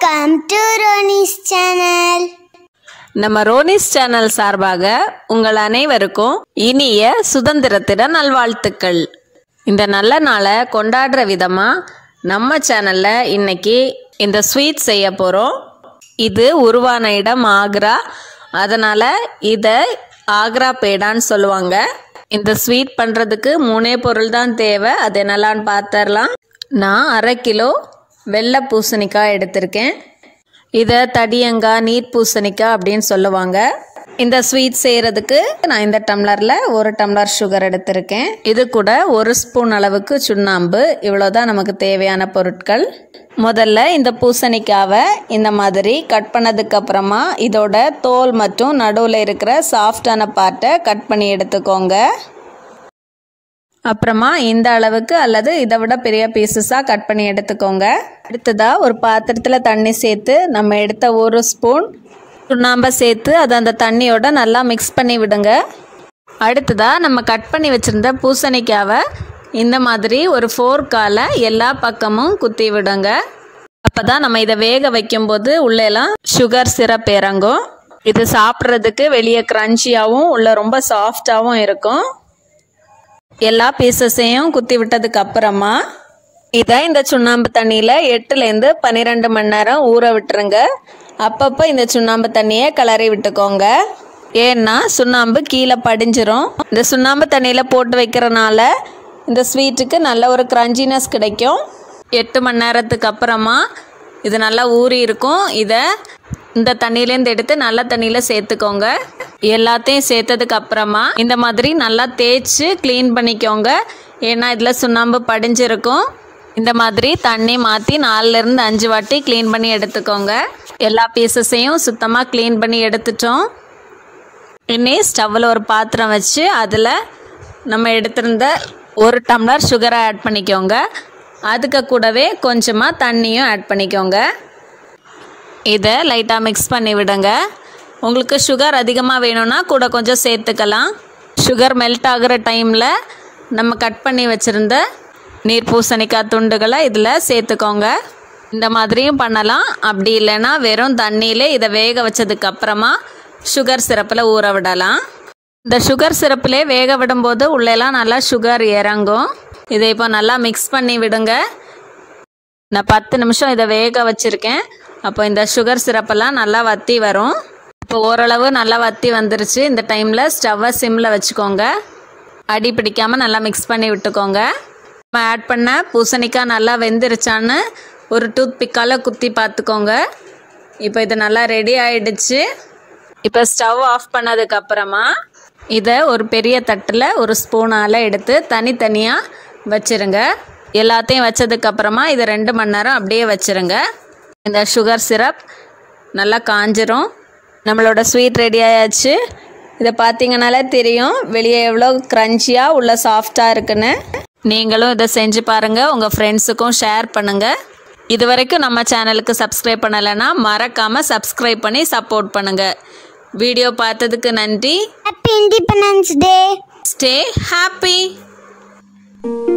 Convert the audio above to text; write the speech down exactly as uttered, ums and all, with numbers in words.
Welcome to Roni's channel. நம்ம ரோனிஸ் channel சார்பாக உங்கள் அனைவருக்கும் இனிய சுதந்திர தின நல்வாழ்த்துக்கள். இந்த நல்ல நாளை கொண்டாடுற விதமா நம்ம சேனல்ல இன்னைக்கு இந்த ஸ்வீட் செய்ய போறோம். இது உருவான இடம் ஆக்ரா, அதனால இத ஆக்ரா பேடான்னு சொல்லுவாங்க. இந்த ஸ்வீட் பண்றதுக்கு மூணே பொருள் தான் தேவை. அது என்னலான்னு பார்த்தரலாம். நான் அரை கிலோ வெள்ளை பூசணிக்காய் எடுத்திருக்கேன். இதை தடியங்காய், நீர் பூசணிக்காய் அப்படின்னு சொல்லுவாங்க. இந்த ஸ்வீட் செய்கிறதுக்கு நான் இந்த டம்ளரில் ஒரு டம்ளர் சுகர் எடுத்திருக்கேன். இது கூட ஒரு ஸ்பூன் அளவுக்கு சுண்ணாம்பு. இவ்வளோதான் நமக்கு தேவையான பொருட்கள். முதல்ல இந்த பூசணிக்காவை இந்த மாதிரி கட் பண்ணதுக்கு அப்புறமா இதோட தோல் மற்றும் நடுவில் இருக்கிற சாஃப்டான பார்ட்டை கட் பண்ணி எடுத்துக்கோங்க. அப்புறமா இந்த அளவுக்கு அல்லது இதை விட பெரிய பீசஸாக கட் பண்ணி எடுத்துக்கோங்க. அடுத்ததாக ஒரு பாத்திரத்தில் தண்ணி சேர்த்து நம்ம எடுத்த ஒரு ஸ்பூன் சுண்ணாம்பை சேர்த்து அதை அந்த தண்ணியோட நல்லா மிக்ஸ் பண்ணி விடுங்க. அடுத்ததாக நம்ம கட் பண்ணி வச்சுருந்த பூசணிக்காவை இந்த மாதிரி ஒரு ஃபோர்க்கால் எல்லா பக்கமும் குத்தி விடுங்க. அப்போ தான் நம்ம இதை வேக வைக்கும்போது உள்ளெல்லாம் சுகர் சிரப் இறங்கும். இது சாப்பிட்றதுக்கு வெளியே க்ரன்ச்சியாகவும் உள்ள ரொம்ப சாஃப்டாகவும் இருக்கும். எல்லா பீசஸையும் குத்தி விட்டதுக்கு அப்புறமா இதை இந்த சுண்ணாம்பு தண்ணியில் எட்டுலேருந்து பன்னிரெண்டு மணி நேரம் ஊற விட்டுருங்க. அப்பப்போ இந்த சுண்ணாம்பு தண்ணியை கிளறி விட்டுக்கோங்க. ஏன்னா சுண்ணாம்பு கீழே படிஞ்சிரும். இந்த சுண்ணாம்பு தண்ணியில் போட்டு வைக்கிறனால இந்த ஸ்வீட்டுக்கு நல்ல ஒரு க்ரன்ச்சினஸ் கிடைக்கும். எட்டு மணி நேரத்துக்கு அப்புறமா இது நல்லா ஊறி இருக்கும். இதை இந்த தண்ணியிலேருந்து எடுத்து நல்ல தண்ணியில் சேர்த்துக்கோங்க. எல்லாத்தையும் சேர்த்ததுக்கு அப்புறமா இந்த மாதிரி நல்லா தேய்ச்சி க்ளீன் பண்ணிக்கோங்க. ஏன்னா இதில் சுண்ணாம்பு படிஞ்சிருக்கும். இந்த மாதிரி தண்ணி மாற்றி நாலுலேருந்து அஞ்சு வாட்டி க்ளீன் பண்ணி எடுத்துக்கோங்க. எல்லா பீசஸையும் சுத்தமாக க்ளீன் பண்ணி எடுத்துட்டோம். இனி ஸ்டவ்வில் ஒரு பாத்திரம் வச்சு அதில் நம்ம எடுத்திருந்த ஒரு டம்ளர் சுகரை ஆட் பண்ணிக்கோங்க. அதுக்கு கூடவே கொஞ்சமாக தண்ணியும் ஆட் பண்ணிக்கோங்க. இதை லைட்டாக மிக்ஸ் பண்ணி விடுங்க. உங்களுக்கு சுகர் அதிகமாக வேணும்னா கூட கொஞ்சம் சேர்த்துக்கலாம். சுகர் மெல்ட் ஆகிற டைமில் நம்ம கட் பண்ணி வச்சுருந்த நீர் பூசணிக்காய் துண்டுகளை இதில் சேர்த்துக்கோங்க. இந்த மாதிரியும் பண்ணலாம். அப்படி இல்லைன்னா வெறும் தண்ணியிலே இதை வேக வச்சதுக்கு அப்புறமா சுகர் சிரப்பில் ஊற விடலாம். இந்த சுகர் சிரப்பிலே வேக விடும்போது உள்ளெல்லாம் நல்லா சுகர் இறங்கும். இதை இப்போ நல்லா மிக்ஸ் பண்ணி விடுங்க. நான் பத்து நிமிஷம் இதை வேக வச்சுருக்கேன். அப்போ இந்த சுகர் சிரப்பெல்லாம் நல்லா வற்றி வரும். இப்போ ஓரளவு நல்லா வற்றி வந்துருச்சு. இந்த டைமில் ஸ்டவ்வை சிம்மில் வச்சுக்கோங்க. அடி பிடிக்காமல் நல்லா மிக்ஸ் பண்ணி விட்டுக்கோங்க. நம்ம ஆட் பண்ண பூசணிக்காய் நல்லா வெந்துருச்சான்னு ஒரு டூத் பிக்கால் குத்தி பார்த்துக்கோங்க. இப்போ இது நல்லா ரெடி ஆகிடுச்சு. இப்போ ஸ்டவ் ஆஃப் பண்ணதுக்கப்புறமா இதை ஒரு பெரிய தட்டில் ஒரு ஸ்பூனால் எடுத்து தனித்தனியாக வச்சுருங்க. எல்லாத்தையும் வச்சதுக்கப்புறமா இதை ரெண்டு மணி நேரம் அப்படியே வச்சுருங்க. இந்த சுகர் சிரப் நல்லா காஞ்சிரும். நம்மளோட ஸ்வீட் ரெடி ஆயாச்சு. இதை பார்த்தீங்கனாலே தெரியும் வெளியே எவ்வளோ க்ரன்ச்சியாக உள்ள சாஃப்டாக இருக்குன்னு. நீங்களும் இதை செஞ்சு பாருங்கள். உங்கள் ஃப்ரெண்ட்ஸுக்கும் ஷேர் பண்ணுங்கள். இது வரைக்கும் நம்ம சேனலுக்கு சப்ஸ்கிரைப் பண்ணலைன்னா மறக்காமல் சப்ஸ்கிரைப் பண்ணி சப்போர்ட் பண்ணுங்கள். வீடியோ பார்த்ததுக்கு நன்றி. Happy Independence Day. Stay happy.